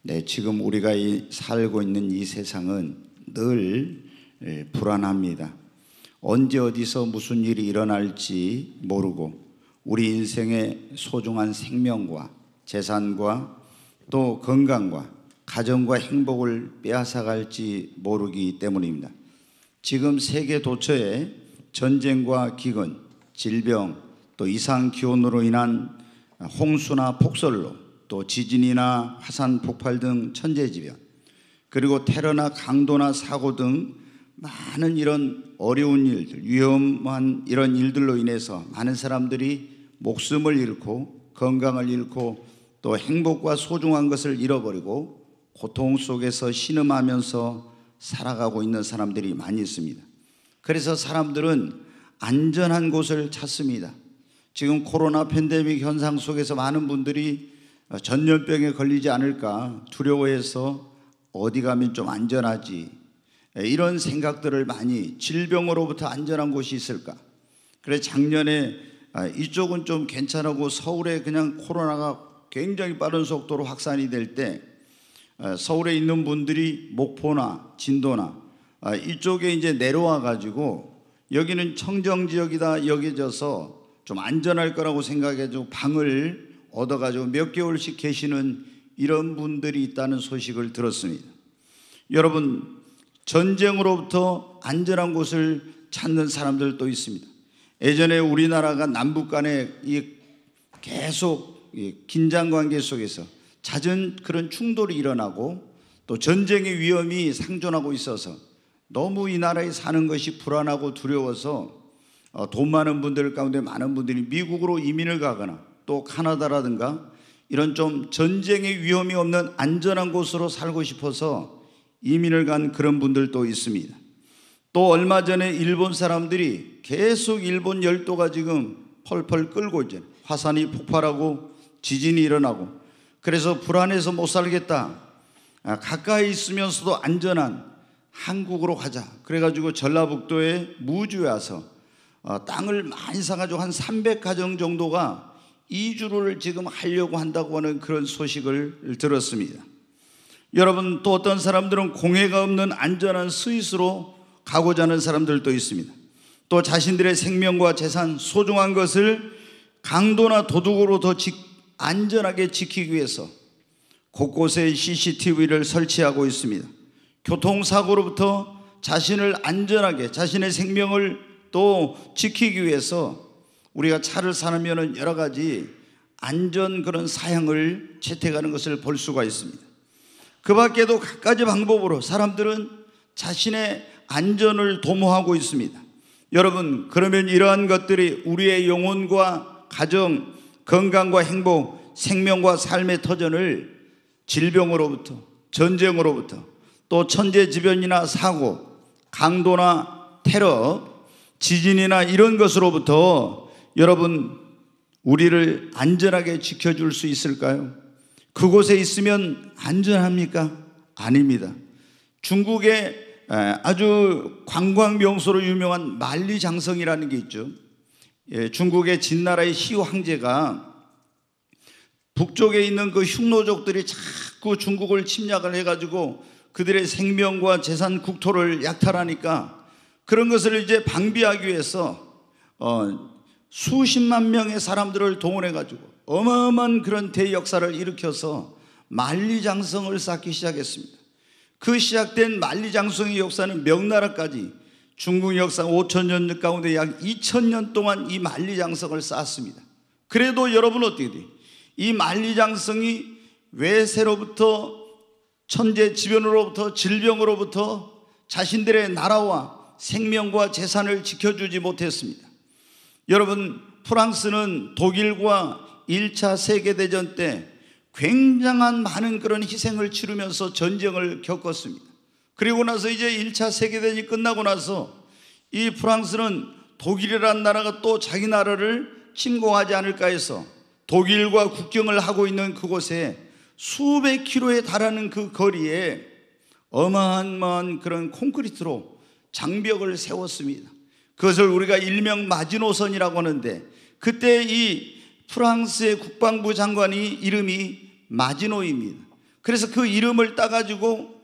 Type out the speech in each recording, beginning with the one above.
네, 지금 우리가 살고 있는 이 세상은 늘 불안합니다. 언제 어디서 무슨 일이 일어날지 모르고 우리 인생의 소중한 생명과 재산과 또 건강과 가정과 행복을 빼앗아갈지 모르기 때문입니다. 지금 세계 도처에 전쟁과 기근, 질병, 또 이상기온으로 인한 홍수나 폭설로 또 지진이나 화산 폭발 등 천재지변, 그리고 테러나 강도나 사고 등 많은 이런 어려운 일들, 위험한 이런 일들로 인해서 많은 사람들이 목숨을 잃고 건강을 잃고 또 행복과 소중한 것을 잃어버리고 고통 속에서 신음하면서 살아가고 있는 사람들이 많이 있습니다. 그래서 사람들은 안전한 곳을 찾습니다. 지금 코로나 팬데믹 현상 속에서 많은 분들이 전염병에 걸리지 않을까 두려워해서 어디 가면 좀 안전하지, 이런 생각들을 많이, 질병으로부터 안전한 곳이 있을까. 그래서 작년에 이쪽은 좀 괜찮고 서울에 그냥 코로나가 굉장히 빠른 속도로 확산이 될 때 서울에 있는 분들이 목포나 진도나 이쪽에 이제 내려와 가지고 여기는 청정지역이다 여겨져서 좀 안전할 거라고 생각해서 방을 얻어가지고 몇 개월씩 계시는 이런 분들이 있다는 소식을 들었습니다. 여러분, 전쟁으로부터 안전한 곳을 찾는 사람들도 있습니다. 예전에 우리나라가 남북 간에 계속 긴장관계 속에서 잦은 그런 충돌이 일어나고 또 전쟁의 위험이 상존하고 있어서 너무 이 나라에 사는 것이 불안하고 두려워서 돈 많은 분들 가운데 많은 분들이 미국으로 이민을 가거나 또 카나다라든가 이런 좀 전쟁의 위험이 없는 안전한 곳으로 살고 싶어서 이민을 간 그런 분들도 있습니다. 또 얼마 전에 일본 사람들이 계속 일본 열도가 지금 펄펄 끓고 이제 화산이 폭발하고 지진이 일어나고 그래서 불안해서 못 살겠다, 가까이 있으면서도 안전한 한국으로 가자 그래가지고 전라북도에 무주에 와서 땅을 많이 사가지고 한 300가정 정도가 이주를 지금 하려고 한다고 하는 그런 소식을 들었습니다. 여러분, 또 어떤 사람들은 공해가 없는 안전한 스위스로 가고자 하는 사람들도 있습니다. 또 자신들의 생명과 재산, 소중한 것을 강도나 도둑으로 더 안전하게 지키기 위해서 곳곳에 CCTV를 설치하고 있습니다. 교통사고로부터 자신을 안전하게, 자신의 생명을 또 지키기 위해서 우리가 차를 사면 여러 가지 안전 그런 사양을 채택하는 것을 볼 수가 있습니다. 그 밖에도 갖가지 방법으로 사람들은 자신의 안전을 도모하고 있습니다. 여러분, 그러면 이러한 것들이 우리의 영혼과 가정, 건강과 행복, 생명과 삶의 터전을 질병으로부터, 전쟁으로부터, 또 천재지변이나 사고, 강도나 테러, 지진이나 이런 것으로부터 여러분, 우리를 안전하게 지켜줄 수 있을까요? 그곳에 있으면 안전합니까? 아닙니다. 중국의 아주 관광 명소로 유명한 만리장성이라는 게 있죠. 중국의 진나라의 시 황제가 북쪽에 있는 그 흉노족들이 자꾸 중국을 침략을 해가지고 그들의 생명과 재산, 국토를 약탈하니까 그런 것을 이제 방비하기 위해서 수십만 명의 사람들을 동원해가지고 어마어마한 그런 대역사를 일으켜서 만리장성을 쌓기 시작했습니다. 그 시작된 만리장성의 역사는 명나라까지 중국 역사 5,000년 가운데 약 2,000년 동안 이 만리장성을 쌓았습니다. 그래도 여러분 어떻게 돼요? 이 만리장성이 외세로부터, 천재지변으로부터, 질병으로부터 자신들의 나라와 생명과 재산을 지켜주지 못했습니다. 여러분, 프랑스는 독일과 1차 세계대전 때 굉장한 많은 그런 희생을 치르면서 전쟁을 겪었습니다. 그리고 나서 이제 1차 세계대전이 끝나고 나서 이 프랑스는 독일이라는 나라가 또 자기 나라를 침공하지 않을까 해서 독일과 국경을 하고 있는 그곳에 수백 킬로에 달하는 그 거리에 어마어마한 그런 콘크리트로 장벽을 세웠습니다. 그것을 우리가 일명 마지노선이라고 하는데, 그때 이 프랑스의 국방부 장관이 이름이 마지노입니다. 그래서 그 이름을 따가지고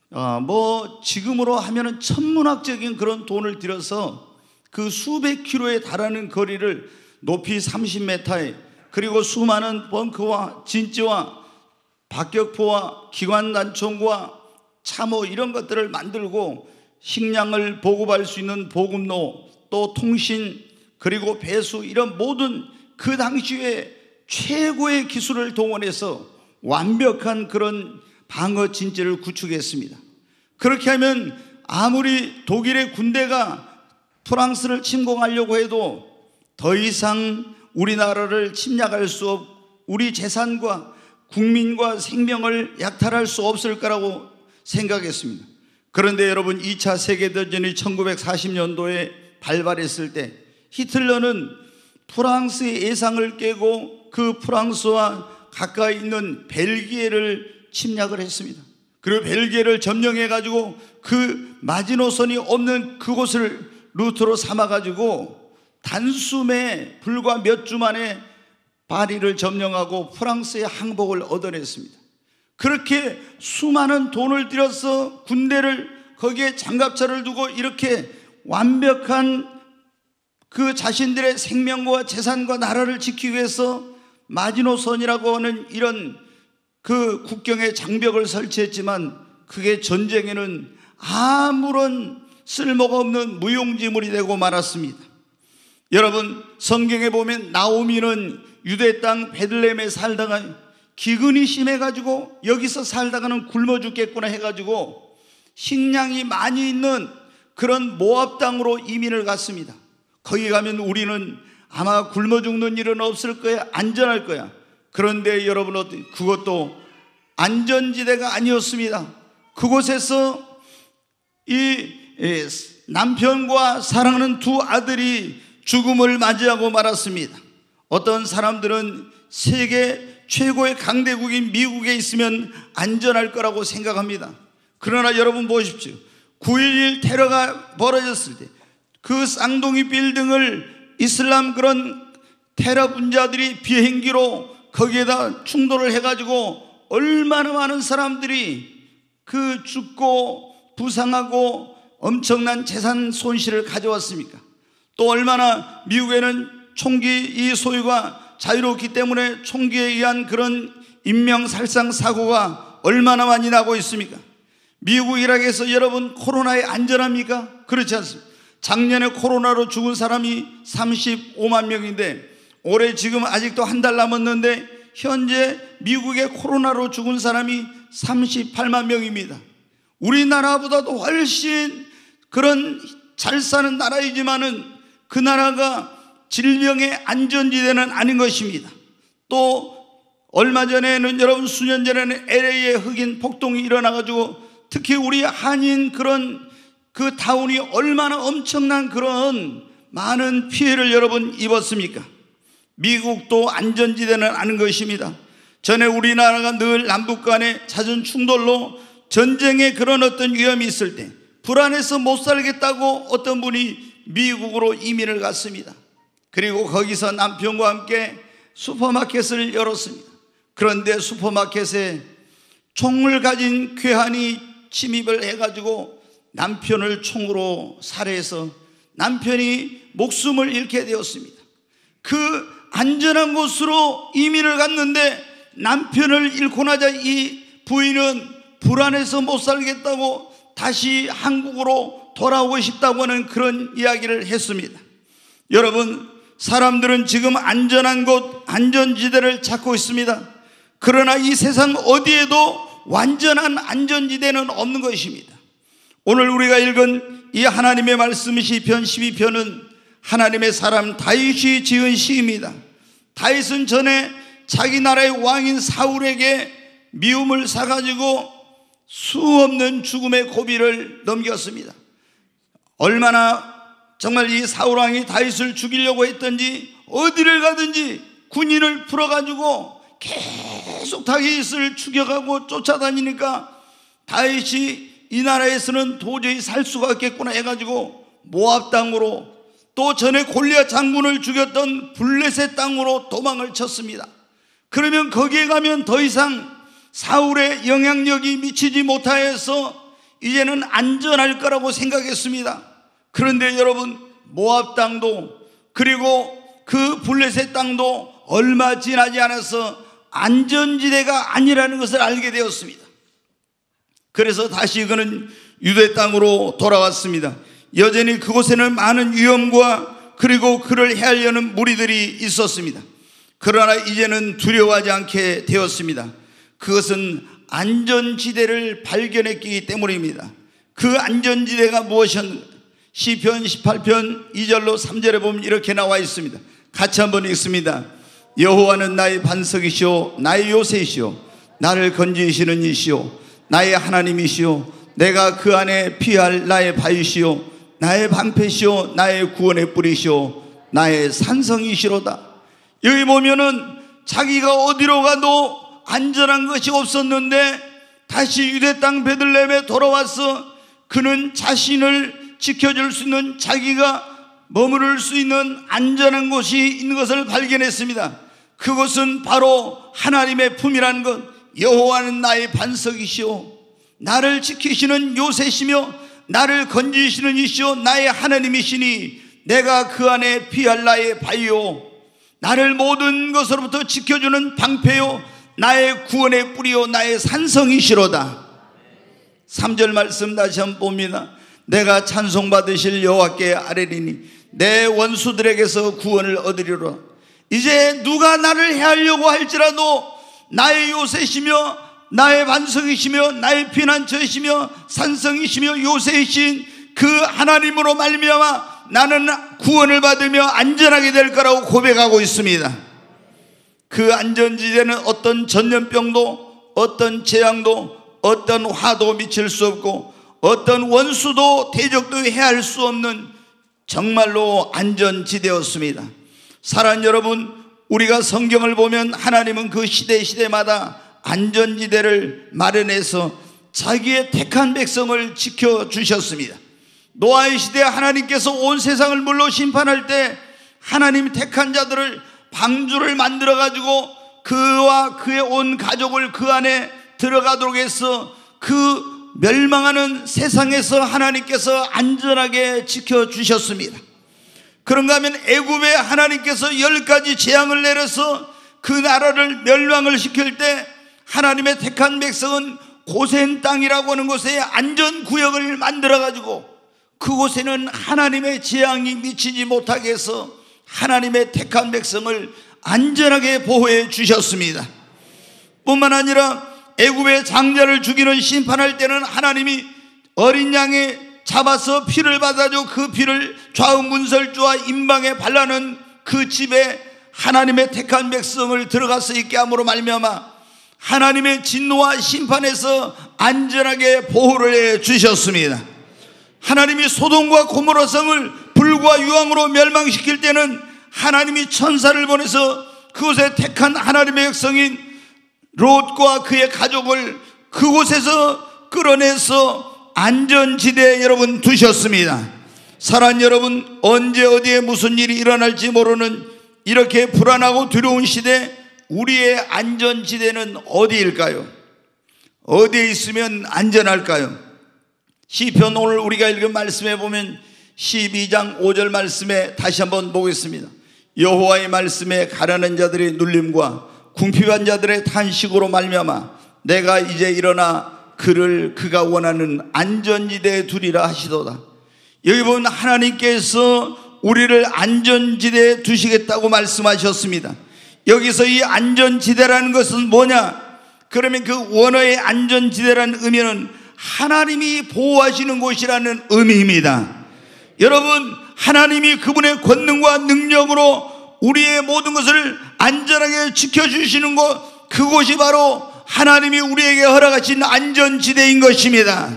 지금으로 하면은 천문학적인 그런 돈을 들여서 그 수백 킬로에 달하는 거리를 높이 30m에, 그리고 수많은 벙커와 진지와 박격포와 기관단총과 참호 이런 것들을 만들고 식량을 보급할 수 있는 보급로, 또 통신, 그리고 배수, 이런 모든 그 당시에 최고의 기술을 동원해서 완벽한 그런 방어 진지를 구축했습니다. 그렇게 하면 아무리 독일의 군대가 프랑스를 침공하려고 해도 더 이상 우리나라를 침략할 수 우리 재산과 국민과 생명을 약탈할 수 없을 거라고 생각했습니다. 그런데 여러분, 2차 세계대전이 1940년도에 발발했을 때 히틀러는 프랑스의 예상을 깨고 그 프랑스와 가까이 있는 벨기에를 침략을 했습니다. 그리고 벨기에를 점령해가지고 그 마지노선이 없는 그곳을 루트로 삼아가지고 단숨에 불과 몇 주 만에 파리를 점령하고 프랑스의 항복을 얻어냈습니다. 그렇게 수많은 돈을 들여서 군대를 거기에 장갑차를 두고 이렇게 완벽한 그 자신들의 생명과 재산과 나라를 지키기 위해서 마지노선이라고 하는 이런 그 국경에 장벽을 설치했지만 그게 전쟁에는 아무런 쓸모가 없는 무용지물이 되고 말았습니다. 여러분, 성경에 보면 나오미는 유대 땅 베들레헴에 살다가 기근이 심해가지고 여기서 살다가는 굶어 죽겠구나 해가지고 식량이 많이 있는 그런 모압 땅으로 이민을 갔습니다. 거기 가면 우리는 아마 굶어 죽는 일은 없을 거야, 안전할 거야. 그런데 여러분, 그것도 안전지대가 아니었습니다. 그곳에서 이 남편과 사랑하는 두 아들이 죽음을 맞이하고 말았습니다. 어떤 사람들은 세계 최고의 강대국인 미국에 있으면 안전할 거라고 생각합니다. 그러나 여러분 보십시오. 9.11 테러가 벌어졌을 때 그 쌍둥이 빌딩을 이슬람 그런 테러 분자들이 비행기로 거기에다 충돌을 해가지고 얼마나 많은 사람들이 그 죽고 부상하고 엄청난 재산 손실을 가져왔습니까? 또 얼마나 미국에는 총기 이 소유가 자유롭기 때문에 총기에 의한 그런 인명살상 사고가 얼마나 많이 나고 있습니까? 미국 이라크에서 여러분 코로나에 안전합니까? 그렇지 않습니다. 작년에 코로나로 죽은 사람이 35만 명인데 올해 지금 아직도 한 달 남았는데 현재 미국의 코로나로 죽은 사람이 38만 명입니다. 우리나라보다도 훨씬 그런 잘 사는 나라이지만은 그 나라가 질병의 안전지대는 아닌 것입니다. 또 얼마 전에는 여러분 수년 전에는 LA에 흑인 폭동이 일어나가지고 특히 우리 한인 그런 그 타운이 얼마나 엄청난 그런 많은 피해를 여러분 입었습니까? 미국도 안전지대는 아닌 것입니다. 전에 우리나라가 늘 남북 간의 잦은 충돌로 전쟁의 그런 어떤 위험이 있을 때 불안해서 못 살겠다고 어떤 분이 미국으로 이민을 갔습니다. 그리고 거기서 남편과 함께 슈퍼마켓을 열었습니다. 그런데 슈퍼마켓에 총을 가진 괴한이 침입을 해가지고 남편을 총으로 살해해서 남편이 목숨을 잃게 되었습니다. 그 안전한 곳으로 이민을 갔는데 남편을 잃고 나자 이 부인은 불안해서 못 살겠다고 다시 한국으로 돌아오고 싶다고 하는 그런 이야기를 했습니다. 여러분, 사람들은 지금 안전한 곳, 안전지대를 찾고 있습니다. 그러나 이 세상 어디에도 완전한 안전지대는 없는 것입니다. 오늘 우리가 읽은 이 하나님의 말씀 시편 12편은 하나님의 사람 다윗이 지은 시입니다. 다윗은 전에 자기 나라의 왕인 사울에게 미움을 사가지고 수없는 죽음의 고비를 넘겼습니다. 얼마나 정말 이 사울왕이 다윗을 죽이려고 했던지 어디를 가든지 군인을 풀어가지고 계속 다윗을 죽여가고 쫓아다니니까 다윗이 이 나라에서는 도저히 살 수가 없겠구나 해가지고 모압 땅으로 또 전에 골리앗 장군을 죽였던 블레셋 땅으로 도망을 쳤습니다. 그러면 거기에 가면 더 이상 사울의 영향력이 미치지 못하여서 이제는 안전할 거라고 생각했습니다. 그런데 여러분, 모압 땅도 그리고 그 블레셋 땅도 얼마 지나지 않아서 안전지대가 아니라는 것을 알게 되었습니다. 그래서 다시 그는 유대 땅으로 돌아왔습니다. 여전히 그곳에는 많은 위험과 그리고 그를 해하려는 무리들이 있었습니다. 그러나 이제는 두려워하지 않게 되었습니다. 그것은 안전지대를 발견했기 때문입니다. 그 안전지대가 무엇이었는가? 시편 18편 2절로 3절에 보면 이렇게 나와 있습니다. 같이 한번 읽습니다. 여호와는 나의 반석이시오 나의 요새이시오 나를 건지시는 이시오 나의 하나님이시오 내가 그 안에 피할 나의 바위시오 나의 방패시오 나의 구원의 뿌리시오 나의 산성이시로다. 여기 보면은 자기가 어디로 가도 안전한 것이 없었는데 다시 유대 땅 베들레헴에 돌아와서 그는 자신을 지켜줄 수 있는, 자기가 머무를 수 있는 안전한 곳이 있는 것을 발견했습니다. 그것은 바로 하나님의 품이라는 것. 여호와는 나의 반석이시오 나를 지키시는 요새시며 나를 건지시는 이시오 나의 하나님이시니 내가 그 안에 피할 나의 바위요 나를 모든 것으로부터 지켜주는 방패요 나의 구원의 뿌리요 나의 산성이시로다. 3절 말씀 다시 한번 봅니다. 내가 찬송받으실 여호와께 아뢰리니 내 원수들에게서 구원을 얻으리로다. 이제 누가 나를 해하려고 할지라도 나의 요새시며 나의 반석이시며 나의 피난처이시며 산성이시며 요새이신 그 하나님으로 말미암아 나는 구원을 받으며 안전하게 될 거라고 고백하고 있습니다. 그 안전지대는 어떤 전염병도 어떤 재앙도 어떤 화도 미칠 수 없고 어떤 원수도 대적도 해할 수 없는 정말로 안전지대였습니다. 사랑하는 여러분, 우리가 성경을 보면 하나님은 그 시대마다 안전지대를 마련해서 자기의 택한 백성을 지켜주셨습니다. 노아의 시대에 하나님께서 온 세상을 물로 심판할 때 하나님이 택한 자들을 방주를 만들어 가지고 그와 그의 온 가족을 그 안에 들어가도록 해서 그 멸망하는 세상에서 하나님께서 안전하게 지켜주셨습니다. 그런가 하면 애굽에 하나님께서 10가지 재앙을 내려서 그 나라를 멸망을 시킬 때 하나님의 택한 백성은 고센 땅이라고 하는 곳에 안전구역을 만들어 가지고 그곳에는 하나님의 재앙이 미치지 못하게 해서 하나님의 택한 백성을 안전하게 보호해 주셨습니다. 뿐만 아니라 애굽의 장자를 죽이는 심판할 때는 하나님이 어린 양에 잡아서 피를 받아줘 그 피를 좌우 문설주와 임방에 발라는 그 집에 하나님의 택한 백성을 들어가서 있게 함으로 말미암아 하나님의 진노와 심판에서 안전하게 보호를 해 주셨습니다. 하나님이 소돔과 고모라 성을 불과 유황으로 멸망시킬 때는 하나님이 천사를 보내서 그곳에 택한 하나님의 백성인 롯과 그의 가족을 그곳에서 끌어내서 안전지대에 여러분 두셨습니다. 사랑하는 여러분, 언제 어디에 무슨 일이 일어날지 모르는 이렇게 불안하고 두려운 시대, 우리의 안전지대는 어디일까요? 어디에 있으면 안전할까요? 시편 오늘 우리가 읽은 말씀에 보면 12장 5절 말씀에 다시 한번 보겠습니다. 여호와의 말씀에 가라는 자들의 눌림과 궁핍한 자들의 탄식으로 말미암아 내가 이제 일어나 그를 그가 원하는 안전지대에 두리라 하시도다. 여기 보면 하나님께서 우리를 안전지대에 두시겠다고 말씀하셨습니다. 여기서 이 안전지대라는 것은 뭐냐? 그러면 그 원어의 안전지대라는 의미는 하나님이 보호하시는 곳이라는 의미입니다. 여러분, 하나님이 그분의 권능과 능력으로 우리의 모든 것을 안전하게 지켜주시는 곳, 그곳이 바로 하나님이 우리에게 허락하신 안전지대인 것입니다.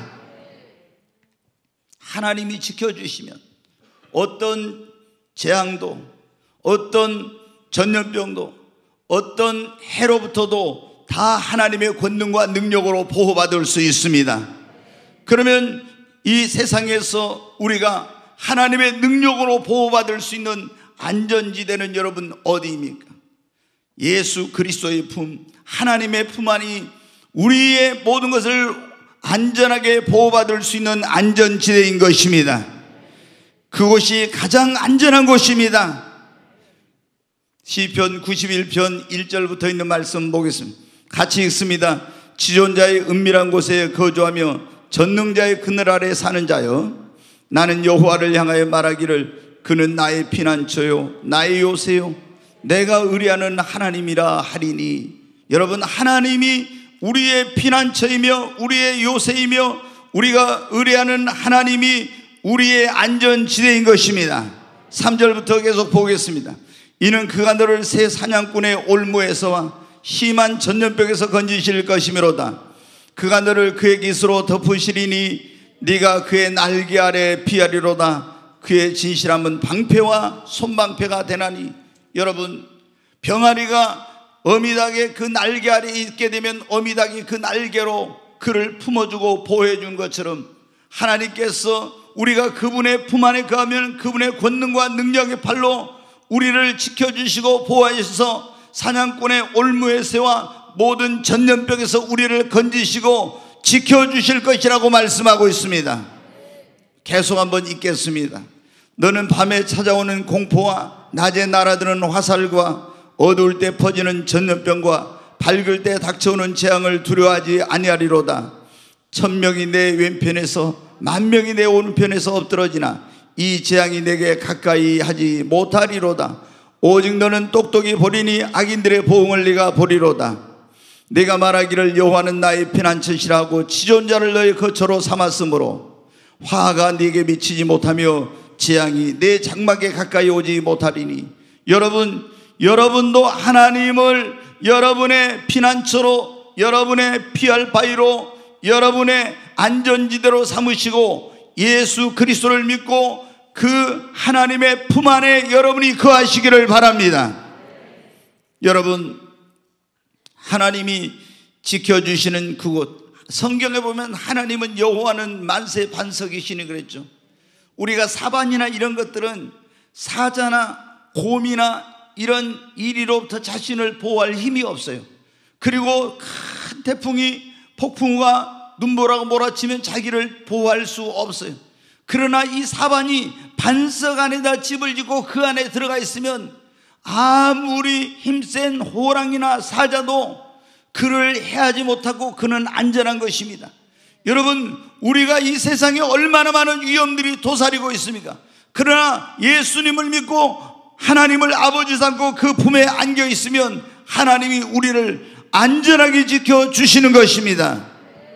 하나님이 지켜주시면 어떤 재앙도 어떤 전염병도 어떤 해로부터도 다 하나님의 권능과 능력으로 보호받을 수 있습니다. 그러면 이 세상에서 우리가 하나님의 능력으로 보호받을 수 있는 안전지대는 여러분 어디입니까? 예수 그리스도의 품, 하나님의 품 안이 우리의 모든 것을 안전하게 보호받을 수 있는 안전지대인 것입니다. 그곳이 가장 안전한 곳입니다. 시편 91편 1절부터 있는 말씀 보겠습니다. 같이 읽습니다. 지존자의 은밀한 곳에 거주하며 전능자의 그늘 아래 사는 자여, 나는 여호와를 향하여 말하기를 그는 나의 피난처요 나의 요새요 내가 의뢰하는 하나님이라 하리니. 여러분, 하나님이 우리의 피난처이며 우리의 요새이며 우리가 의뢰하는 하나님이 우리의 안전지대인 것입니다. 3절부터 계속 보겠습니다. 이는 그가 너를 새 사냥꾼의 올무에서와 심한 전염병에서 건지실 것이므로다. 그가 너를 그의 깃으로 덮으시리니 네가 그의 날개 아래 피하리로다. 그의 진실함은 방패와 손방패가 되나니. 여러분, 병아리가 어미닭의 그 날개 아래 있게 되면 어미닭이 그 날개로 그를 품어주고 보호해준 것처럼 하나님께서 우리가 그분의 품 안에 거하면 그분의 권능과 능력의 팔로 우리를 지켜주시고 보호하셔서 사냥꾼의 올무에서와 모든 전염병에서 우리를 건지시고 지켜주실 것이라고 말씀하고 있습니다. 계속 한번 읽겠습니다. 너는 밤에 찾아오는 공포와 낮에 날아드는 화살과 어두울 때 퍼지는 전염병과 밝을 때 닥쳐오는 재앙을 두려워하지 아니하리로다. 1000명이 내 왼편에서 10,000명이 내 오른편에서 엎드러지나 이 재앙이 내게 가까이 하지 못하리로다. 오직 너는 똑똑히 보리니 악인들의 보응을 네가 보리로다. 네가 말하기를 여호와는 나의 피난처시라 하고 지존자를 너의 거처로 삼았으므로 화가 네게 미치지 못하며 재앙이 내 장막에 가까이 오지 못하리니. 여러분도 하나님을 여러분의 피난처로, 여러분의 피할 바위로, 여러분의 안전지대로 삼으시고 예수 그리스도를 믿고 그 하나님의 품 안에 여러분이 거하시기를 바랍니다. 여러분, 하나님이 지켜주시는 그곳, 성경에 보면 하나님은 여호와는 만세 반석이시니 그랬죠. 우리가 사반이나 이런 것들은 사자나 곰이나 이런 이리로부터 자신을 보호할 힘이 없어요. 그리고 큰 태풍이, 폭풍우가 눈보라고 몰아치면 자기를 보호할 수 없어요. 그러나 이 사반이 반석 안에다 집을 짓고 그 안에 들어가 있으면 아무리 힘센 호랑이나 사자도 그를 해하지 못하고 그는 안전한 것입니다. 여러분, 우리가 이 세상에 얼마나 많은 위험들이 도사리고 있습니까? 그러나 예수님을 믿고 하나님을 아버지 삼고 그 품에 안겨 있으면 하나님이 우리를 안전하게 지켜주시는 것입니다.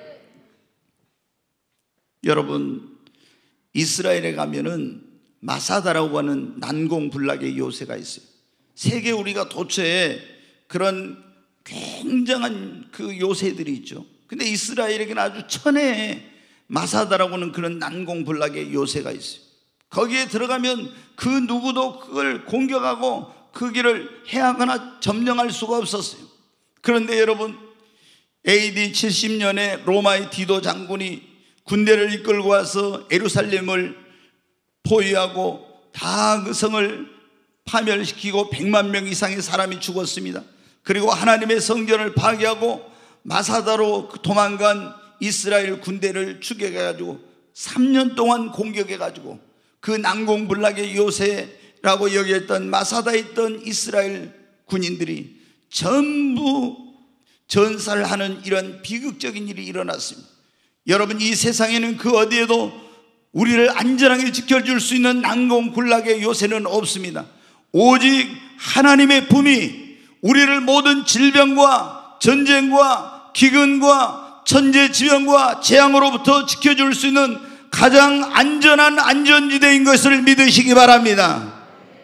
여러분, 이스라엘에 가면은 마사다라고 하는 난공불락의 요새가 있어요. 세계 우리가 도처에 그런 굉장한 그 요새들이 있죠. 근데 이스라엘에게는 아주 천혜의 마사다라고 하는 그런 난공불락의 요새가 있어요. 거기에 들어가면 그 누구도 그걸 공격하고 그 길을 해하거나 점령할 수가 없었어요. 그런데 여러분, AD 70년에 로마의 디도 장군이 군대를 이끌고 와서 예루살렘을 포위하고 다 그 성을 파멸시키고 100만 명 이상의 사람이 죽었습니다. 그리고 하나님의 성전을 파괴하고 마사다로 도망간 이스라엘 군대를 추격해가지고 3년 동안 공격해가지고 그 난공불락의 요새라고 여겼던 마사다에 있던 이스라엘 군인들이 전부 전사를 하는 이런 비극적인 일이 일어났습니다. 여러분, 이 세상에는 그 어디에도 우리를 안전하게 지켜줄 수 있는 난공불락의 요새는 없습니다. 오직 하나님의 품이 우리를 모든 질병과 전쟁과 기근과 천재지변과 재앙으로부터 지켜줄 수 있는 가장 안전한 안전지대인 것을 믿으시기 바랍니다.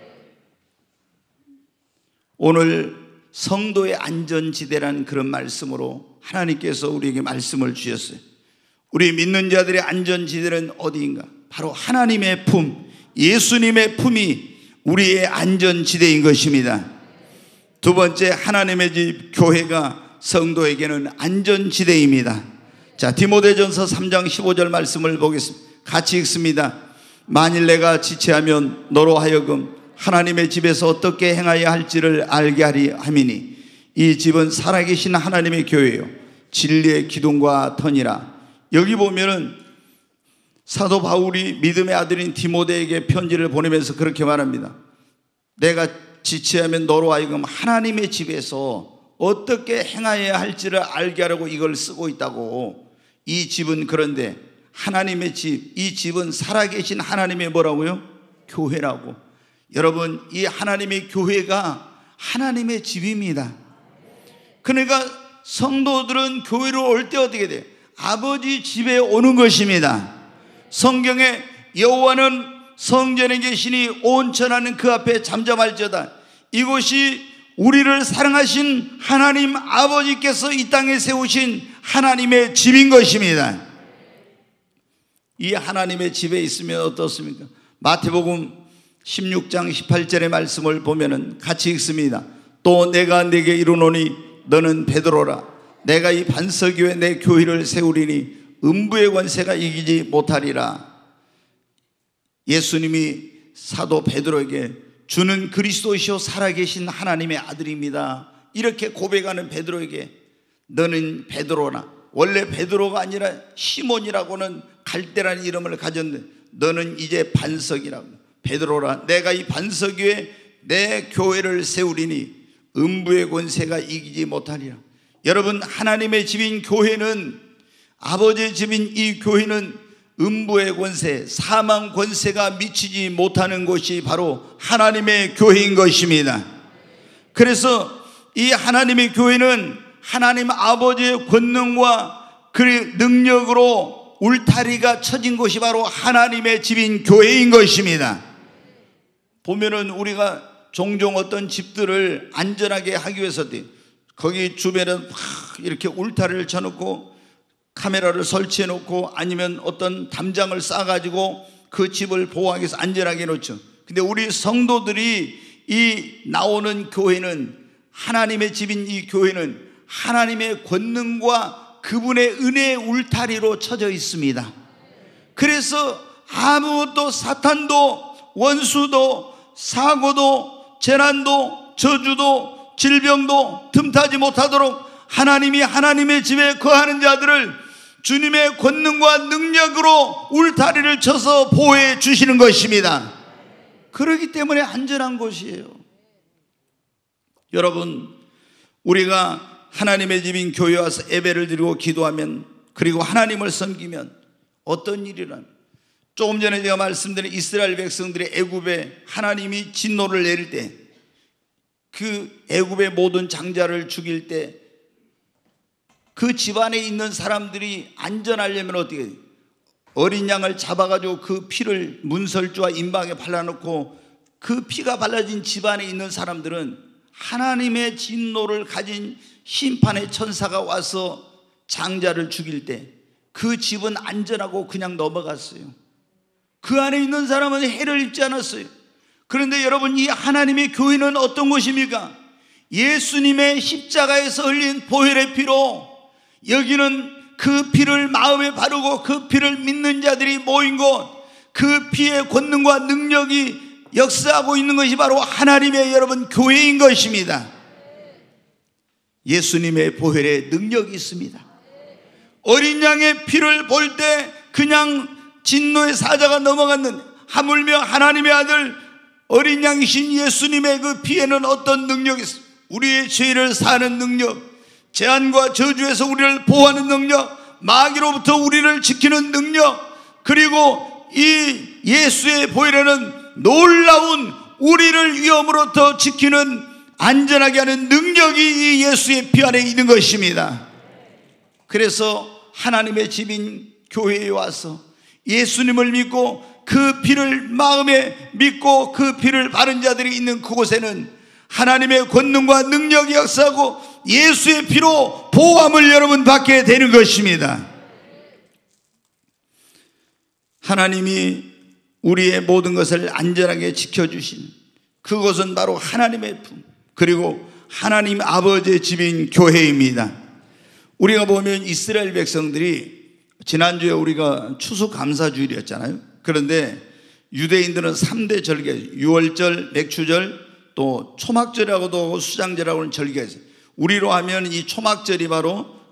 오늘 성도의 안전지대라는 그런 말씀으로 하나님께서 우리에게 말씀을 주셨어요. 우리 믿는 자들의 안전지대는 어디인가? 바로 하나님의 품, 예수님의 품이 우리의 안전지대인 것입니다. 두 번째, 하나님의 집 교회가 성도에게는 안전지대입니다. 자, 디모데전서 3장 15절 말씀을 보겠습니다. 같이 읽습니다. 만일 내가 지체하면 너로 하여금 하나님의 집에서 어떻게 행하여야 할지를 알게 하리 함이니 이 집은 살아계신 하나님의 교회요 진리의 기둥과 터니라. 여기 보면은 사도 바울이 믿음의 아들인 디모데에게 편지를 보내면서 그렇게 말합니다. 내가 지체하면 너로 하여금 하나님의 집에서 어떻게 행하여야 할지를 알게 하려고 이걸 쓰고 있다고. 이 집은 그런데 하나님의 집, 이 집은 살아계신 하나님의 뭐라고요? 교회라고. 여러분, 이 하나님의 교회가 하나님의 집입니다. 그러니까 성도들은 교회로 올 때 어떻게 돼요? 아버지 집에 오는 것입니다. 성경에 여호와는 성전에 계시니 온 천하는 그 앞에 잠잠할지어다. 이곳이 우리를 사랑하신 하나님 아버지께서 이 땅에 세우신 하나님의 집인 것입니다. 이 하나님의 집에 있으면 어떻습니까? 마태복음 16장 18절의 말씀을 보면은 같이 읽습니다. 또 내가 네게 이르노니 너는 베드로라. 내가 이 반석 위에 내 교회를 세우리니 음부의 권세가 이기지 못하리라. 예수님이 사도 베드로에게 주는 그리스도이시오 살아계신 하나님의 아들입니다, 이렇게 고백하는 베드로에게 너는 베드로라. 원래 베드로가 아니라 시몬이라고는 갈대라는 이름을 가졌는데 너는 이제 반석이라고. 베드로라. 내가 이 반석 위에 내 교회를 세우리니 음부의 권세가 이기지 못하리라. 여러분, 하나님의 집인 교회는, 아버지의 집인 이 교회는 음부의 권세, 사망 권세가 미치지 못하는 곳이 바로 하나님의 교회인 것입니다. 그래서 이 하나님의 교회는 하나님 아버지의 권능과 그 능력으로 울타리가 쳐진 곳이 바로 하나님의 집인 교회인 것입니다. 보면은 우리가 종종 어떤 집들을 안전하게 하기 위해서 거기 주변에 막 이렇게 울타리를 쳐놓고 카메라를 설치해 놓고 아니면 어떤 담장을 쌓아가지고 그 집을 보호하기 위해서 안전하게 해놓죠. 근데 우리 성도들이 이 나오는 교회는, 하나님의 집인 이 교회는 하나님의 권능과 그분의 은혜의 울타리로 쳐져 있습니다. 그래서 아무것도, 사탄도 원수도 사고도 재난도 저주도 질병도 틈타지 못하도록 하나님이 하나님의 집에 거하는 자들을 주님의 권능과 능력으로 울타리를 쳐서 보호해 주시는 것입니다. 그렇기 때문에 안전한 곳이에요. 여러분, 우리가 하나님의 집인 교회에 와서 예배를 드리고 기도하면, 그리고 하나님을 섬기면 어떤 일이란, 조금 전에 제가 말씀드린 이스라엘 백성들의 애굽에 하나님이 진노를 내릴 때, 그 애굽의 모든 장자를 죽일 때 그 집안에 있는 사람들이 안전하려면 어떻게 해요? 어린 양을 잡아가지고 그 피를 문설주와 임방에 발라놓고 그 피가 발라진 집안에 있는 사람들은 하나님의 진노를 가진 심판의 천사가 와서 장자를 죽일 때 그 집은 안전하고 그냥 넘어갔어요. 그 안에 있는 사람은 해를 입지 않았어요. 그런데 여러분, 이 하나님의 교회는 어떤 곳입니까? 예수님의 십자가에서 흘린 보혈의 피로, 여기는 그 피를 마음에 바르고 그 피를 믿는 자들이 모인 곳, 그 피의 권능과 능력이 역사하고 있는 것이 바로 하나님의 여러분 교회인 것입니다. 예수님의 보혈에 능력이 있습니다. 어린 양의 피를 볼 때 그냥 진노의 사자가 넘어갔는데, 하물며 하나님의 아들 어린 양이신 예수님의 그 피에는 어떤 능력이 있어요? 우리의 죄를 사는 능력, 재앙과 저주에서 우리를 보호하는 능력, 마귀로부터 우리를 지키는 능력, 그리고 이 예수의 보혈에는 놀라운 우리를 위험으로부터 지키는, 안전하게 하는 능력이 이 예수의 피 안에 있는 것입니다. 그래서 하나님의 집인 교회에 와서 예수님을 믿고 그 피를 마음에 믿고 그 피를 바른 자들이 있는 그곳에는 하나님의 권능과 능력이 역사하고 예수의 피로 보호함을 여러분 받게 되는 것입니다. 하나님이 우리의 모든 것을 안전하게 지켜주신 그곳은 바로 하나님의 품, 그리고 하나님 아버지의 집인 교회입니다. 우리가 보면 이스라엘 백성들이, 지난주에 우리가 추수감사주일이었잖아요. 그런데 유대인들은 3대 절기, 유월절, 맥추절, 또 초막절이라고도 수장절이라고 하는 절기가 있어요. 우리로 하면 이 초막절이 바로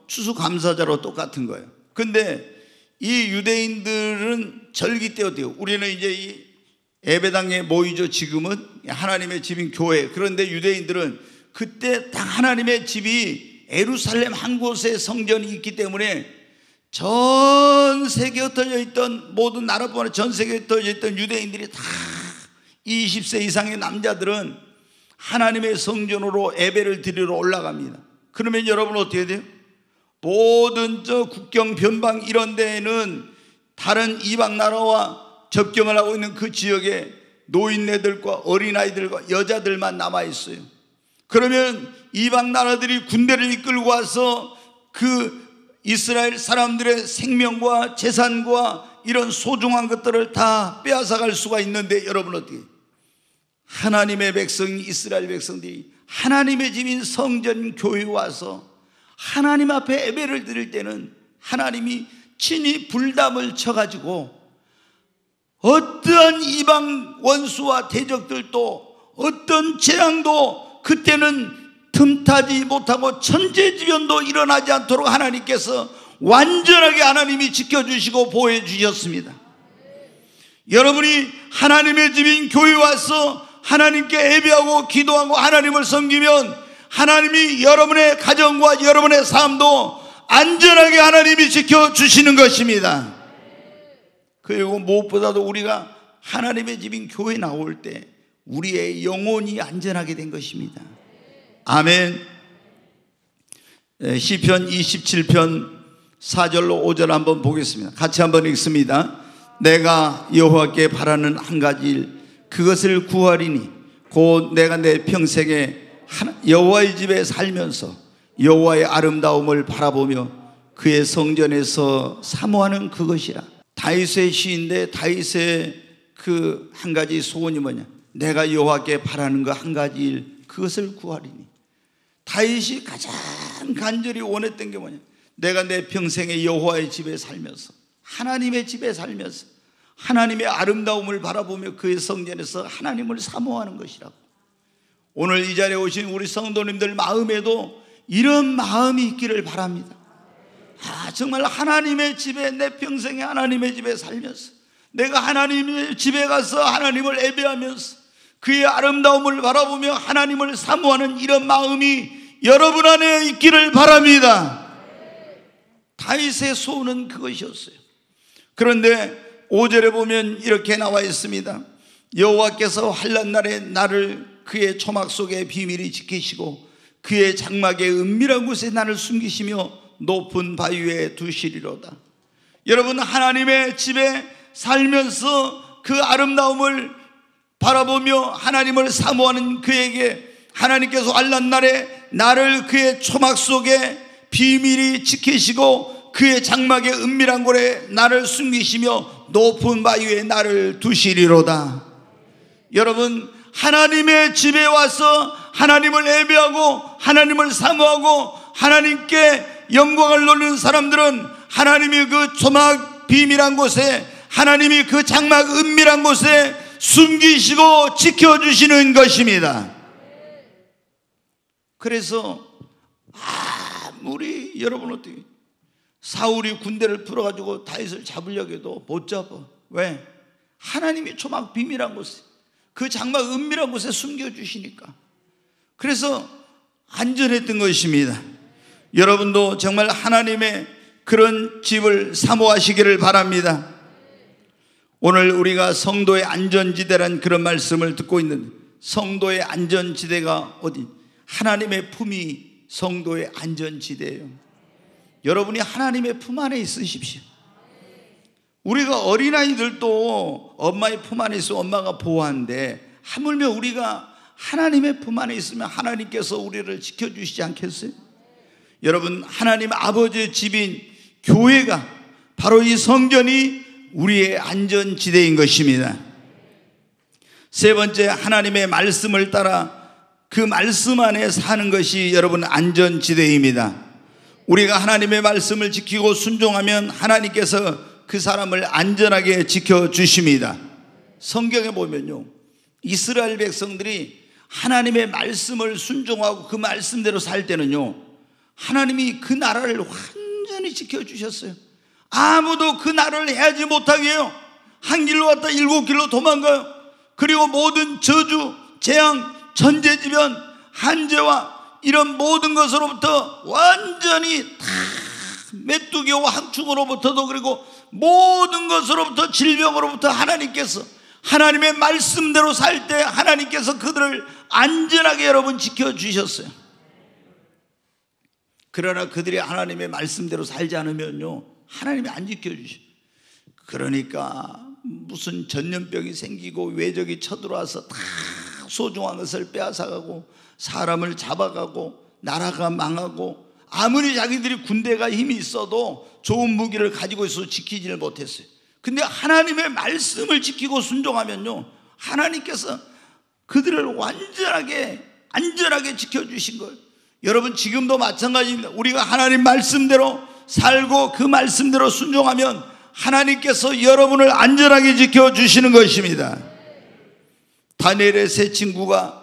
추수감사자로 똑같은 거예요. 근데 이 유대인들은 절기 때 어때요? 우리는 이제 이 예배당에 모이죠. 지금은 하나님의 집인 교회. 그런데 유대인들은 그때 딱 하나님의 집이 예루살렘 한 곳에 성전이 있기 때문에 전 세계에 흩어져 있던 모든 나라뿐만 아니라 전 세계에 흩어져 있던 유대인들이 다 20세 이상의 남자들은 하나님의 성전으로 예배를 드리러 올라갑니다. 그러면 여러분 어떻게 돼요? 모든 저 국경 변방 이런 데에는 다른 이방 나라와 접경을 하고 있는 그 지역에 노인네들과 어린아이들과 여자들만 남아있어요. 그러면 이방 나라들이 군대를 이끌고 와서 그 이스라엘 사람들의 생명과 재산과 이런 소중한 것들을 다 빼앗아갈 수가 있는데 여러분 어떻게 해요? 하나님의 백성 이스라엘 백성들이 하나님의 집인 성전 교회에 와서 하나님 앞에 예배를 드릴 때는 하나님이 친히 불담을 쳐가지고 어떠한 이방 원수와 대적들도 어떤 재앙도 그때는 틈타지 못하고 천재지변도 일어나지 않도록 하나님께서 완전하게 하나님이 지켜주시고 보호해 주셨습니다. 여러분이 하나님의 집인 교회에 와서 하나님께 예배하고 기도하고 하나님을 섬기면 하나님이 여러분의 가정과 여러분의 삶도 안전하게 하나님이 지켜주시는 것입니다. 그리고 무엇보다도 우리가 하나님의 집인 교회에 나올 때 우리의 영혼이 안전하게 된 것입니다. 아멘. 시편 27편 4절로 5절 한번 보겠습니다. 같이 한번 읽습니다. 내가 여호와께 바라는 한 가지 일 그것을 구하리니 곧 내가 내 평생에 여호와의 집에 살면서 여호와의 아름다움을 바라보며 그의 성전에서 사모하는 그것이라. 다윗의 시인데 다윗의 그 한 가지 소원이 뭐냐? 내가 여호와께 바라는 그 한 가지 일 그것을 구하리니. 다윗이 가장 간절히 원했던 게 뭐냐? 내가 내 평생에 여호와의 집에 살면서 하나님의 집에 살면서 하나님의 아름다움을 바라보며 그의 성전에서 하나님을 사모하는 것이라고. 오늘 이 자리에 오신 우리 성도님들 마음에도 이런 마음이 있기를 바랍니다. 정말 하나님의 집에 내 평생에 하나님의 집에 살면서 내가 하나님의 집에 가서 하나님을 예배하면서 그의 아름다움을 바라보며 하나님을 사모하는 이런 마음이 여러분 안에 있기를 바랍니다. 다윗의 소원은 그것이었어요. 그런데 5절에 보면 이렇게 나와 있습니다. 여호와께서 환난 날에 나를 그의 초막 속에 비밀히 지키시고 그의 장막의 은밀한 곳에 나를 숨기시며 높은 바위 위에 두시리로다. 여러분 하나님의 집에 살면서 그 아름다움을 바라보며 하나님을 사모하는 그에게 하나님께서 환난 날에 나를 그의 초막 속에 비밀히 지키시고 그의 장막의 은밀한 곳에 나를 숨기시며 높은 바위 위에 나를 두시리로다. 여러분 하나님의 집에 와서 하나님을 예배하고 하나님을 사모하고 하나님께 영광을 돌리는 사람들은 하나님이 그 초막 비밀한 곳에 하나님이 그 장막 은밀한 곳에 숨기시고 지켜주시는 것입니다. 그래서 아무리 여러분 어떻게 사울이 군대를 풀어가지고 다윗을 잡으려고 해도 못 잡아. 왜? 하나님이 초막 비밀한 곳에 그 장막 은밀한 곳에 숨겨주시니까. 그래서 안전했던 것입니다. 여러분도 정말 하나님의 그런 집을 사모하시기를 바랍니다. 오늘 우리가 성도의 안전지대라는 그런 말씀을 듣고 있는데 성도의 안전지대가 어디? 하나님의 품이 성도의 안전지대예요. 여러분이 하나님의 품 안에 있으십시오. 우리가 어린아이들도 엄마의 품 안에 있으면 엄마가 보호하는데 하물며 우리가 하나님의 품 안에 있으면 하나님께서 우리를 지켜주시지 않겠어요? 여러분 하나님 아버지의 집인 교회가 바로 이 성전이 우리의 안전지대인 것입니다. 세 번째, 하나님의 말씀을 따라 그 말씀 안에 사는 것이 여러분 안전지대입니다. 우리가 하나님의 말씀을 지키고 순종하면 하나님께서 그 사람을 안전하게 지켜주십니다. 성경에 보면요, 이스라엘 백성들이 하나님의 말씀을 순종하고 그 말씀대로 살 때는요, 하나님이 그 나라를 완전히 지켜주셨어요. 아무도 그 나라를 해하지 못하게 해요. 한 길로 왔다 7길로 도망가요. 그리고 모든 저주, 재앙, 천재지변, 한재와 이런 모든 것으로부터 완전히 다 메뚜기와 항충으로부터도, 그리고 모든 것으로부터, 질병으로부터 하나님께서 하나님의 말씀대로 살 때 하나님께서 그들을 안전하게 여러분 지켜주셨어요. 그러나 그들이 하나님의 말씀대로 살지 않으면요, 하나님이 안 지켜주셔. 그러니까 무슨 전염병이 생기고 외적이 쳐들어와서 다 소중한 것을 빼앗아가고 사람을 잡아가고 나라가 망하고, 아무리 자기들이 군대가 힘이 있어도 좋은 무기를 가지고 있어도 지키지를 못했어요. 근데 하나님의 말씀을 지키고 순종하면요, 하나님께서 그들을 완전하게 안전하게 지켜주신 거예요. 여러분, 지금도 마찬가지입니다. 우리가 하나님 말씀대로 살고 그 말씀대로 순종하면 하나님께서 여러분을 안전하게 지켜주시는 것입니다. 다니엘의 세 친구가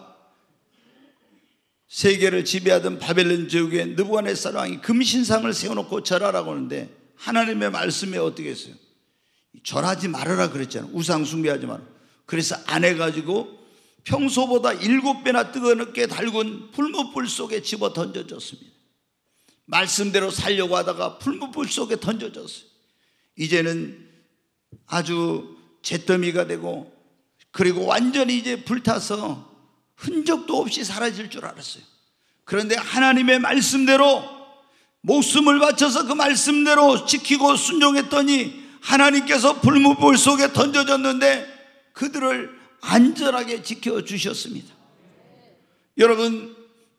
세계를 지배하던 바벨론 제국의 느부갓네살 왕이 금신상을 세워놓고 절하라고 하는데 하나님의 말씀에 어떻게 했어요? 절하지 말아라 그랬잖아요. 우상 숭배하지 마라. 그래서 안 해가지고 평소보다 7배나 뜨겁게 달군 풀무불 속에 집어 던져졌습니다. 말씀대로 살려고 하다가 풀무불 속에 던져졌어요. 이제는 아주 잿더미가 되고, 그리고 완전히 이제 불타서 흔적도 없이 사라질 줄 알았어요. 그런데 하나님의 말씀대로 목숨을 바쳐서 그 말씀대로 지키고 순종했더니 하나님께서 불무불 속에 던져졌는데 그들을 안전하게 지켜주셨습니다. 여러분,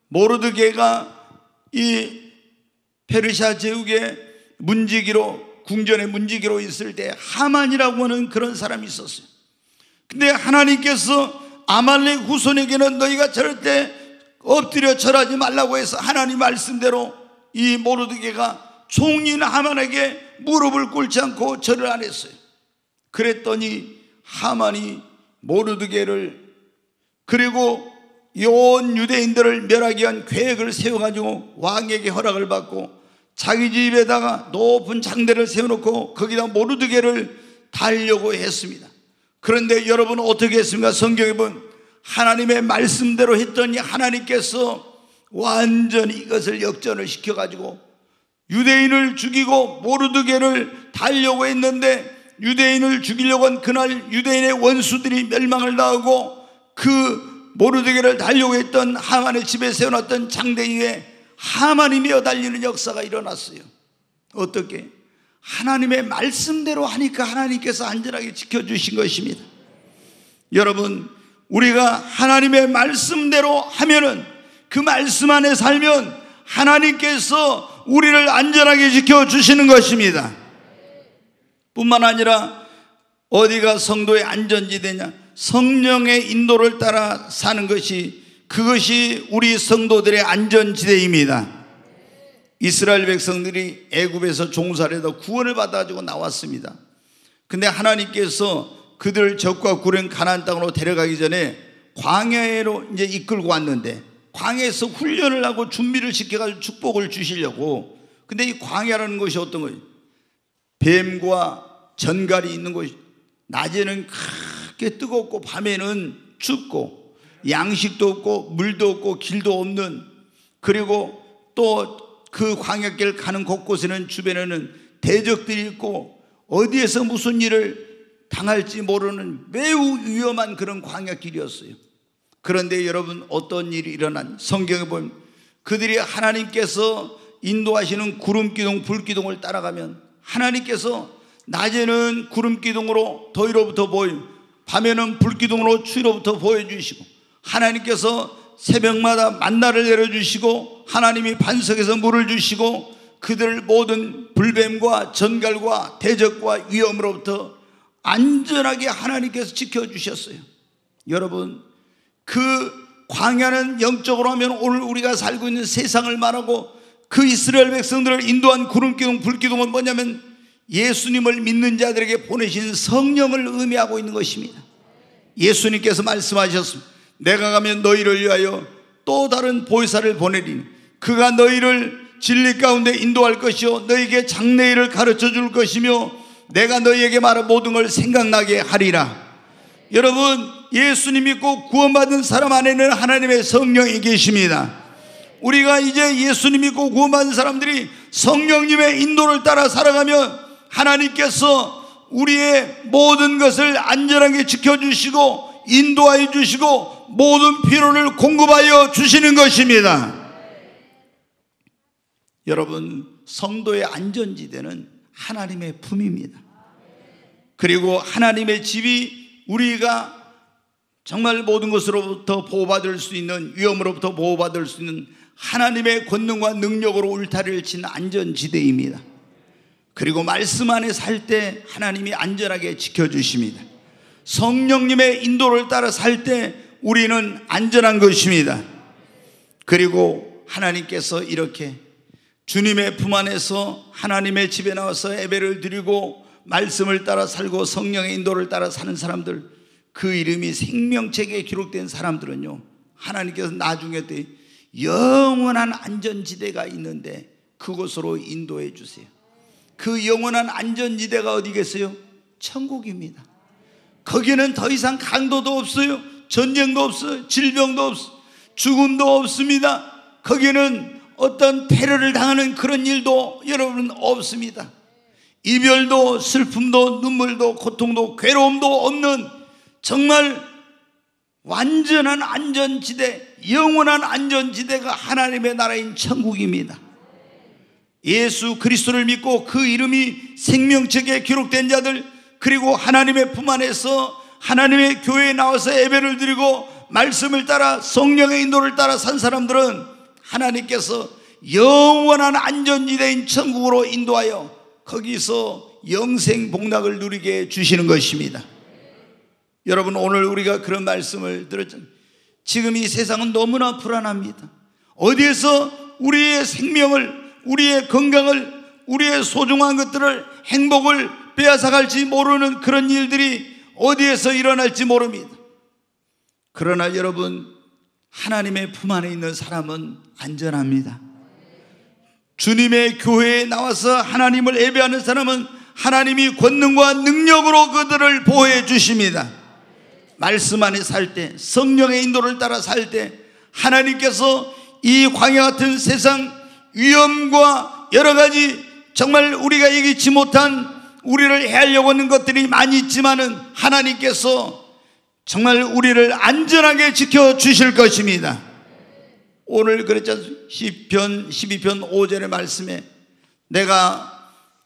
모르드게가 이 페르시아 제국의 문지기로, 궁전의 문지기로 있을 때 하만이라고 하는 그런 사람이 있었어요. 근데 하나님께서 아말렉 후손에게는 너희가 절대 엎드려 절하지 말라고 해서 하나님 말씀대로 이 모르드게가 총리인 하만에게 무릎을 꿇지 않고 절을 안 했어요. 그랬더니 하만이 모르드게를, 그리고 온 유대인들을 멸하기 위한 계획을 세워가지고 왕에게 허락을 받고 자기 집에다가 높은 장대를 세워놓고 거기다 모르드게를 달려고 했습니다. 그런데 여러분 어떻게 했습니까? 성경에 보면 하나님의 말씀대로 했더니 하나님께서 완전히 이것을 역전을 시켜가지고 유대인을 죽이고 모르드게를 달려고 했는데, 유대인을 죽이려고 한 그날 유대인의 원수들이 멸망을 당하고 그 모르드게를 달려고 했던 하만의 집에 세워놨던 장대 위에 하만이 매어달리는 역사가 일어났어요. 어떻게? 하나님의 말씀대로 하니까 하나님께서 안전하게 지켜주신 것입니다. 여러분, 우리가 하나님의 말씀대로 하면은, 그 말씀 안에 살면 하나님께서 우리를 안전하게 지켜주시는 것입니다. 뿐만 아니라 어디가 성도의 안전지대냐? 성령의 인도를 따라 사는 것이, 그것이 우리 성도들의 안전지대입니다. 이스라엘 백성들이 애굽에서 종살이에서 구원을 받아가지고 나왔습니다. 근데 하나님께서 그들 적과 구른 가나안 땅으로 데려가기 전에 광야로 이제 이끌고 왔는데, 광야에서 훈련을 하고 준비를 시켜가지고 축복을 주시려고. 근데 이 광야라는 것이 어떤 거예요? 뱀과 전갈이 있는 곳이, 낮에는 그렇게 뜨겁고 밤에는 춥고 양식도 없고 물도 없고 길도 없는, 그리고 또 그 광야길 가는 곳곳에는 주변에는 대적들이 있고 어디에서 무슨 일을 당할지 모르는 매우 위험한 그런 광야길이었어요. 그런데 여러분, 어떤 일이 일어난, 성경에 보면 그들이 하나님께서 인도하시는 구름기둥 불기둥을 따라가면 하나님께서 낮에는 구름기둥으로 더위로부터 보이고 밤에는 불기둥으로 추위로부터 보여주시고, 하나님께서 새벽마다 만나를 내려주시고 하나님이 반석에서 물을 주시고 그들을 모든 불뱀과 전갈과 대적과 위험으로부터 안전하게 하나님께서 지켜주셨어요. 여러분, 그 광야는 영적으로 하면 오늘 우리가 살고 있는 세상을 말하고, 그 이스라엘 백성들을 인도한 구름기둥 불기둥은 뭐냐면 예수님을 믿는 자들에게 보내신 성령을 의미하고 있는 것입니다. 예수님께서 말씀하셨습니다. 내가 가면 너희를 위하여 또 다른 보혜사를 보내리니 그가 너희를 진리 가운데 인도할 것이요 너에게 장래일을 가르쳐 줄 것이며 내가 너희에게 말한 모든 걸 생각나게 하리라. 여러분, 예수님 믿고 구원받은 사람 안에는 하나님의 성령이 계십니다. 우리가 이제 예수님 믿고 구원받은 사람들이 성령님의 인도를 따라 살아가면 하나님께서 우리의 모든 것을 안전하게 지켜주시고 인도하여 주시고 모든 필요를 공급하여 주시는 것입니다. 여러분, 성도의 안전지대는 하나님의 품입니다. 그리고 하나님의 집이 우리가 정말 모든 것으로부터 보호받을 수 있는, 위험으로부터 보호받을 수 있는 하나님의 권능과 능력으로 울타리를 친 안전지대입니다. 그리고 말씀 안에 살 때 하나님이 안전하게 지켜주십니다. 성령님의 인도를 따라 살 때 우리는 안전한 것입니다. 그리고 하나님께서 이렇게 주님의 품 안에서 하나님의 집에 나와서 예배를 드리고 말씀을 따라 살고 성령의 인도를 따라 사는 사람들, 그 이름이 생명책에 기록된 사람들은요, 하나님께서 나중에 때 영원한 안전지대가 있는데 그곳으로 인도해 주세요. 그 영원한 안전지대가 어디겠어요? 천국입니다. 거기는 더 이상 강도도 없어요. 전쟁도 없어요. 질병도 없어요. 죽음도 없습니다. 거기는 어떤 테러를 당하는 그런 일도 여러분 없습니다. 이별도 슬픔도 눈물도 고통도 괴로움도 없는 정말 완전한 안전지대, 영원한 안전지대가 하나님의 나라인 천국입니다. 예수 그리스도를 믿고 그 이름이 생명책에 기록된 자들, 그리고 하나님의 품 안에서 하나님의 교회에 나와서 예배를 드리고 말씀을 따라 성령의 인도를 따라 산 사람들은 하나님께서 영원한 안전지대인 천국으로 인도하여 거기서 영생 복락을 누리게 해 주시는 것입니다. 여러분, 오늘 우리가 그런 말씀을 들었잖아요. 지금 이 세상은 너무나 불안합니다. 어디에서 우리의 생명을, 우리의 건강을, 우리의 소중한 것들을, 행복을 빼앗아갈지 모르는 그런 일들이 어디에서 일어날지 모릅니다. 그러나 여러분, 하나님의 품 안에 있는 사람은 안전합니다. 주님의 교회에 나와서 하나님을 예배하는 사람은 하나님이 권능과 능력으로 그들을 보호해 주십니다. 말씀 안에 살 때, 성령의 인도를 따라 살 때 하나님께서 이 광야 같은 세상 위험과 여러 가지 정말 우리가 예기치 못한 우리를 해하려고 하는 것들이 많이 있지만은 하나님께서 정말 우리를 안전하게 지켜주실 것입니다. 오늘 그랬죠. 시편 12편 5절의 말씀에 내가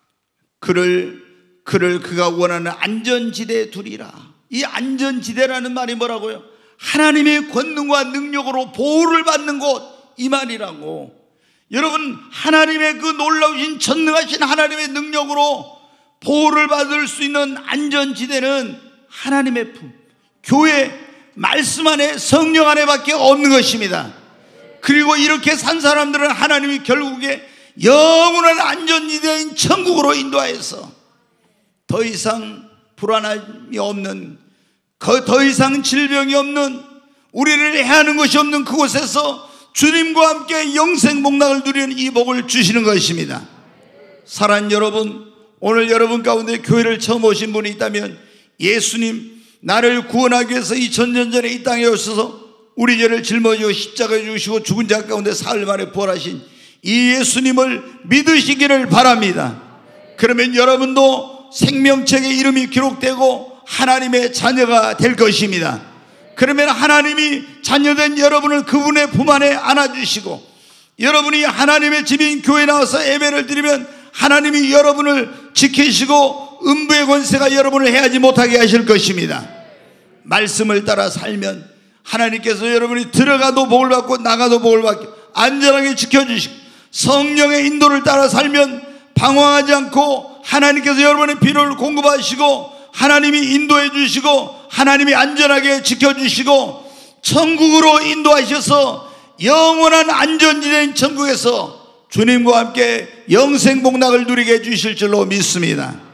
그가 원하는 안전지대에 두리라. 이 안전지대라는 말이 뭐라고요? 하나님의 권능과 능력으로 보호를 받는 곳, 이 말이라고. 여러분, 하나님의 그 놀라우신 전능하신 하나님의 능력으로 보호를 받을 수 있는 안전지대는 하나님의 품, 교회, 말씀 안에, 성령 안에 밖에 없는 것입니다. 그리고 이렇게 산 사람들은 하나님이 결국에 영원한 안전지대인 천국으로 인도하여서 더 이상 불안함이 없는, 더 이상 질병이 없는, 우리를 해하는 것이 없는 그곳에서 주님과 함께 영생 복락을 누리는 이 복을 주시는 것입니다. 사랑하는 여러분, 오늘 여러분 가운데 교회를 처음 오신 분이 있다면 예수님, 나를 구원하기 위해서 2000년 전에 이 땅에 오셔서 우리 죄를 짊어지고 십자가에 죽으시고 죽은 자 가운데 사흘 만에 부활하신 이 예수님을 믿으시기를 바랍니다. 그러면 여러분도 생명책에 이름이 기록되고 하나님의 자녀가 될 것입니다. 그러면 하나님이 자녀된 여러분을 그분의 품 안에 안아주시고, 여러분이 하나님의 집인 교회에 나와서 예배를 드리면 하나님이 여러분을 지키시고 음부의 권세가 여러분을 해하지 못하게 하실 것입니다. 말씀을 따라 살면 하나님께서 여러분이 들어가도 복을 받고 나가도 복을 받고 안전하게 지켜주시고, 성령의 인도를 따라 살면 방황하지 않고 하나님께서 여러분의 필요를 공급하시고 하나님이 인도해 주시고 하나님이 안전하게 지켜주시고 천국으로 인도하셔서 영원한 안전지대인 천국에서 주님과 함께 영생 복락을 누리게 해주실 줄로 믿습니다.